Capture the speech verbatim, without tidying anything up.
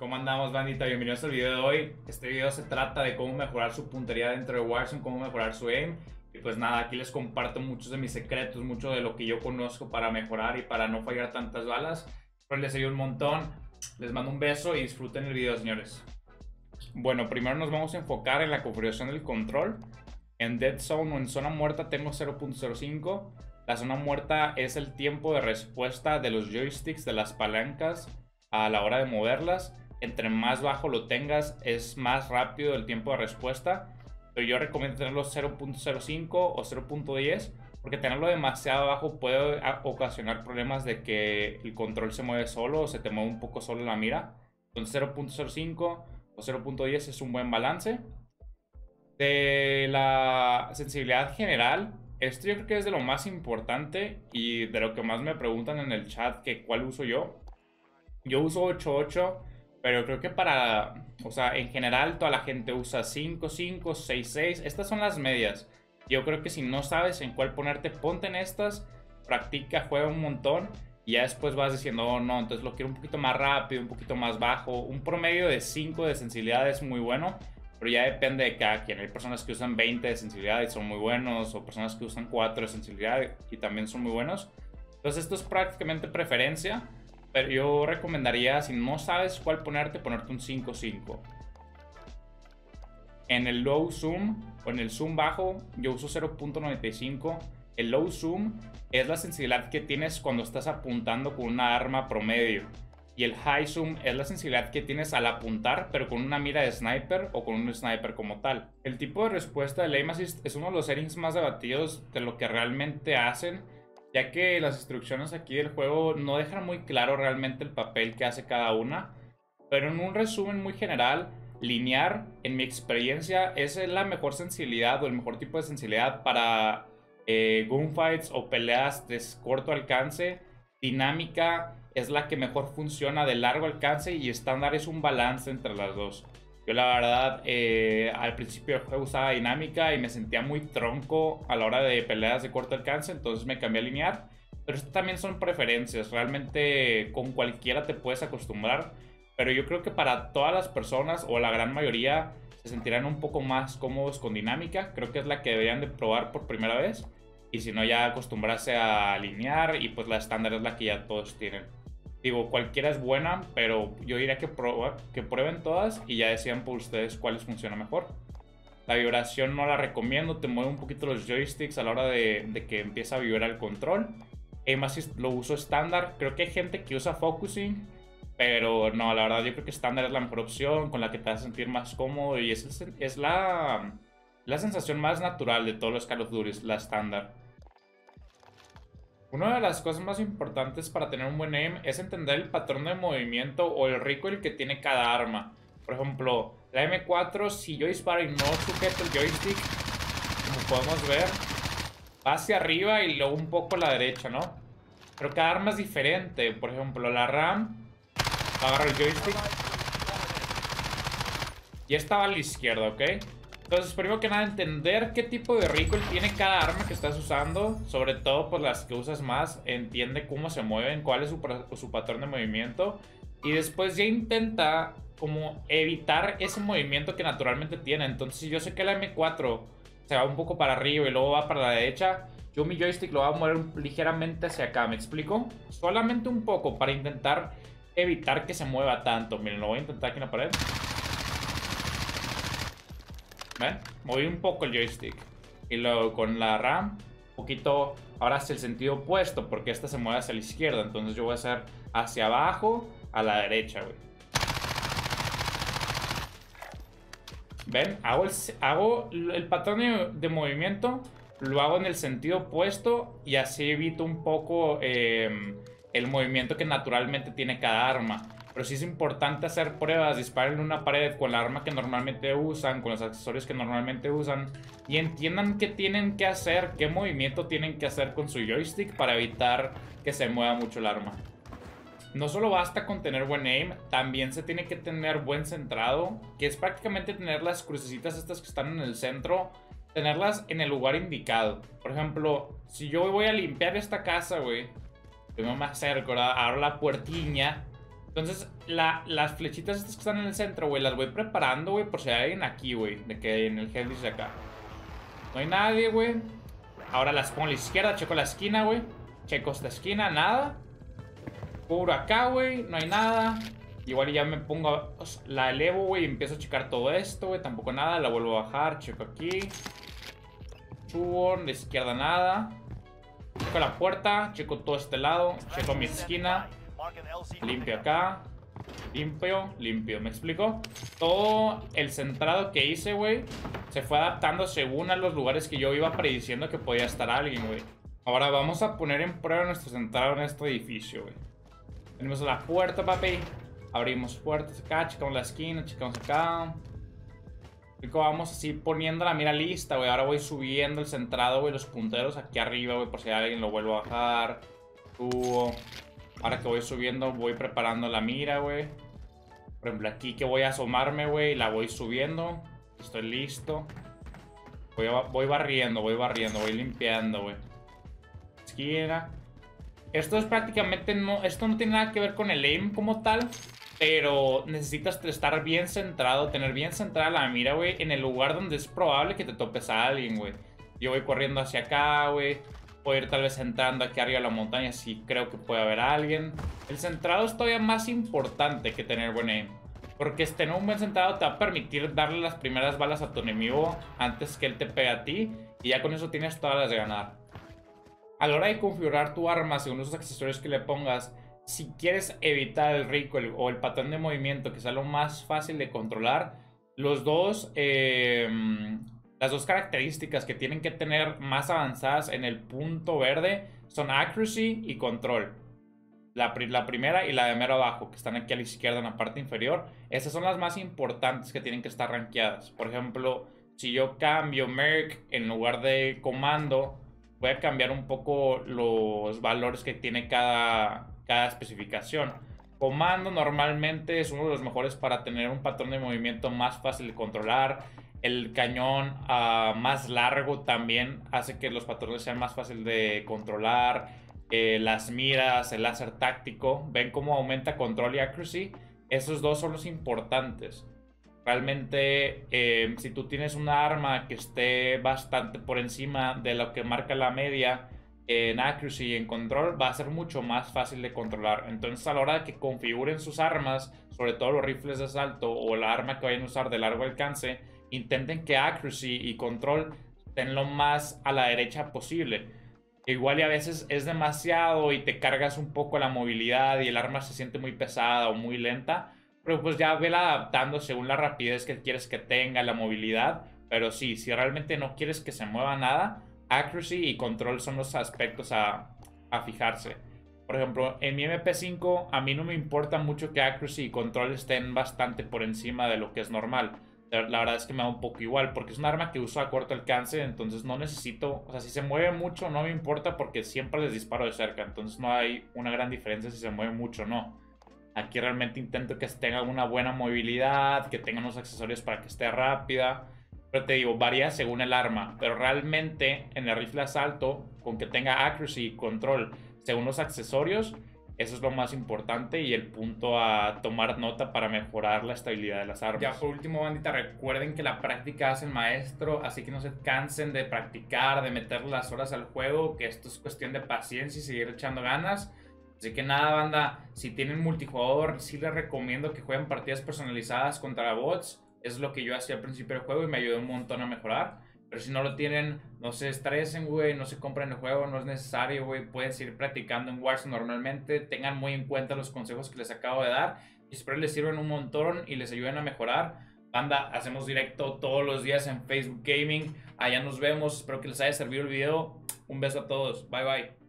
¿Cómo andamos, bandita? Bienvenidos al video de hoy. Este video se trata de cómo mejorar su puntería dentro de Warzone, cómo mejorar su aim. Y pues nada, aquí les comparto muchos de mis secretos, mucho de lo que yo conozco para mejorar y para no fallar tantas balas. Espero les ayude un montón. Les mando un beso y disfruten el video, señores. Bueno, primero nos vamos a enfocar en la configuración del control. En Dead Zone o en zona muerta tengo cero punto cero cinco. La zona muerta es el tiempo de respuesta de los joysticks, de las palancas a la hora de moverlas. Entre más bajo lo tengas es más rápido el tiempo de respuesta, pero yo recomiendo tenerlo cero punto cero cinco o cero punto diez porque tenerlo demasiado bajo puede ocasionar problemas de que el control se mueve solo o se te mueve un poco solo la mira. Entonces cero punto cero cinco o cero punto diez es un buen balance. De la sensibilidad general, esto yo creo que es de lo más importante y de lo que más me preguntan en el chat, que cuál uso yo. Yo uso ocho punto ocho, pero creo que para, o sea, en general toda la gente usa cinco punto cinco, seis punto seis. Estas son las medias. Yo creo que si no sabes en cuál ponerte, ponte en estas, practica, juega un montón y ya después vas diciendo, oh no, entonces lo quiero un poquito más rápido, un poquito más bajo. Un promedio de cinco de sensibilidad es muy bueno, pero ya depende de cada quien. Hay personas que usan veinte de sensibilidad y son muy buenos, o personas que usan cuatro de sensibilidad y también son muy buenos. Entonces esto es prácticamente preferencia. Pero yo recomendaría, si no sabes cuál ponerte, ponerte un cinco punto cinco. En el low zoom o en el zoom bajo, yo uso cero punto noventa y cinco. El low zoom es la sensibilidad que tienes cuando estás apuntando con una arma promedio. Y el high zoom es la sensibilidad que tienes al apuntar, pero con una mira de sniper o con un sniper como tal. El tipo de respuesta del aim assist es uno de los settings más debatidos de lo que realmente hacen, ya que las instrucciones aquí del juego no dejan muy claro realmente el papel que hace cada una. Pero en un resumen muy general, linear, en mi experiencia, es la mejor sensibilidad o el mejor tipo de sensibilidad para eh, gunfights o peleas de corto alcance. Dinámica es la que mejor funciona de largo alcance y estándar es un balance entre las dos. Yo la verdad eh, al principio del juego usaba dinámica y me sentía muy tronco a la hora de peleas de corto alcance, entonces me cambié a linear. Pero esto también son preferencias, realmente con cualquiera te puedes acostumbrar. Pero yo creo que para todas las personas o la gran mayoría se sentirán un poco más cómodos con dinámica. Creo que es la que deberían de probar por primera vez. Y si no, ya acostumbrarse a linear, y pues la estándar es la que ya todos tienen. Digo, cualquiera es buena, pero yo diría que, prueba, que prueben todas y ya decían por ustedes cuáles funcionan mejor. La vibración no la recomiendo, te mueve un poquito los joysticks a la hora de, de que empieza a vibrar el control. Aim Assist lo uso estándar, creo que hay gente que usa focusing, pero no, la verdad yo creo que estándar es la mejor opción, con la que te vas a sentir más cómodo y es, es la, la sensación más natural de todos los Call of Duty, la estándar. Una de las cosas más importantes para tener un buen aim es entender el patrón de movimiento o el recoil que tiene cada arma. Por ejemplo, la eme cuatro, si yo disparo y no sujeto el joystick, como podemos ver, va hacia arriba y luego un poco a la derecha, ¿no? Pero cada arma es diferente. Por ejemplo, la RAM, agarro el joystick y esta va a la izquierda, ¿ok? Entonces, primero que nada, entender qué tipo de recoil tiene cada arma que estás usando. Sobre todo, pues las que usas más, entiende cómo se mueven, cuál es su, su patrón de movimiento. Y después ya intenta como evitar ese movimiento que naturalmente tiene. Entonces, si yo sé que la eme cuatro se va un poco para arriba y luego va para la derecha, yo mi joystick lo voy a mover ligeramente hacia acá, ¿me explico? Solamente un poco para intentar evitar que se mueva tanto. Miren, lo voy a intentar aquí en la pared. ¿Ven? Moví un poco el joystick. Y luego con la RAM, un poquito, ahora hacia el sentido opuesto, porque esta se mueve hacia la izquierda. Entonces yo voy a hacer hacia abajo, a la derecha, güey. ¿Ven? Hago el, hago el patrón de, de movimiento, lo hago en el sentido opuesto y así evito un poco eh, el movimiento que naturalmente tiene cada arma. Pero sí es importante hacer pruebas, disparen en una pared con la arma que normalmente usan, con los accesorios que normalmente usan, y entiendan qué tienen que hacer, qué movimiento tienen que hacer con su joystick para evitar que se mueva mucho el arma. No solo basta con tener buen aim, también se tiene que tener buen centrado, que es prácticamente tener las crucecitas estas que están en el centro, tenerlas en el lugar indicado. Por ejemplo, si yo voy a limpiar esta casa, güey, yo no me acerco, ¿verdad? Abro la puertiña Entonces, la, las flechitas estas que están en el centro, güey, las voy preparando, güey, por si hay alguien aquí, güey. De que en el head dice acá. No hay nadie, güey. Ahora las pongo a la izquierda, checo la esquina, güey. Checo esta esquina, nada. Cubro acá, güey, no hay nada. Igual ya me pongo, la elevo, güey, y empiezo a checar todo esto, güey. Tampoco nada, la vuelvo a bajar, checo aquí. Subo, de izquierda nada. Checo la puerta, checo todo este lado. Checo mi esquina. Limpio acá. Limpio, limpio, ¿me explico? Todo el centrado que hice, güey, se fue adaptando según a los lugares que yo iba prediciendo que podía estar alguien, güey. Ahora vamos a poner en prueba nuestro centrado en este edificio, güey. Tenemos la puerta, papi. Abrimos puertas acá, checamos la esquina, checamos acá. Vamos así poniendo la mira lista, güey. Ahora voy subiendo el centrado, güey, los punteros aquí arriba, güey, por si alguien lo vuelvo a bajar. Subo. Ahora que voy subiendo, voy preparando la mira, güey. Por ejemplo, aquí que voy a asomarme, güey, la voy subiendo. Estoy listo. Voy, a, voy barriendo, voy barriendo, voy limpiando, güey. Esquina. Esto es prácticamente, no, esto no tiene nada que ver con el aim como tal. Pero necesitas estar bien centrado, tener bien centrada la mira, güey, en el lugar donde es probable que te topes a alguien, güey. Yo voy corriendo hacia acá, güey. Puedo ir tal vez entrando aquí arriba de la montaña si creo que puede haber alguien. El centrado es todavía más importante que tener buen aim. Porque tener un buen centrado te va a permitir darle las primeras balas a tu enemigo antes que él te pegue a ti. Y ya con eso tienes todas las de ganar. A la hora de configurar tu arma según los accesorios que le pongas, si quieres evitar el recoil o el patrón de movimiento que sea lo más fácil de controlar, los dos, eh, las dos características que tienen que tener más avanzadas en el punto verde son accuracy y control. La, la primera y la de mero abajo, que están aquí a la izquierda en la parte inferior. Esas son las más importantes que tienen que estar rankeadas. Por ejemplo, si yo cambio Merc en lugar de comando, voy a cambiar un poco los valores que tiene cada... cada especificación. Comando normalmente es uno de los mejores para tener un patrón de movimiento más fácil de controlar. El cañón uh, más largo también hace que los patrones sean más fáciles de controlar. Eh, las miras, el láser táctico, ven cómo aumenta control y accuracy. Esos dos son los importantes. Realmente, eh, si tú tienes una arma que esté bastante por encima de lo que marca la media en accuracy y en control, va a ser mucho más fácil de controlar. Entonces, a la hora de que configuren sus armas, sobre todo los rifles de asalto o la arma que vayan a usar de largo alcance, intenten que accuracy y control estén lo más a la derecha posible. Igual y a veces es demasiado y te cargas un poco la movilidad y el arma se siente muy pesada o muy lenta, pero pues ya vela adaptando según la rapidez que quieres que tenga, la movilidad. Pero sí, si realmente no quieres que se mueva nada, accuracy y control son los aspectos a, a fijarse. Por ejemplo, en mi M P cinco a mí no me importa mucho que accuracy y control estén bastante por encima de lo que es normal. La verdad es que me da un poco igual, porque es un arma que uso a corto alcance, entonces no necesito... O sea, si se mueve mucho no me importa porque siempre les disparo de cerca, entonces no hay una gran diferencia si se mueve mucho o no. Aquí realmente intento que tenga una buena movilidad, que tenga unos accesorios para que esté rápida. Pero te digo, varía según el arma. Pero realmente en el rifle asalto, con que tenga accuracy y control según los accesorios, eso es lo más importante y el punto a tomar nota para mejorar la estabilidad de las armas. Ya por último, bandita, recuerden que la práctica hace el maestro, así que no se cansen de practicar, de meter las horas al juego, que esto es cuestión de paciencia y seguir echando ganas. Así que nada, banda, si tienen multijugador, sí les recomiendo que jueguen partidas personalizadas contra bots. Es lo que yo hacía al principio del juego y me ayudó un montón a mejorar. Pero si no lo tienen, no se estresen, güey, no se compren el juego, no es necesario, güey. Pueden seguir practicando en Warzone normalmente. Tengan muy en cuenta los consejos que les acabo de dar. Y espero les sirvan un montón y les ayuden a mejorar. Banda, hacemos directo todos los días en Facebook Gaming. Allá nos vemos, espero que les haya servido el video. Un beso a todos, bye bye.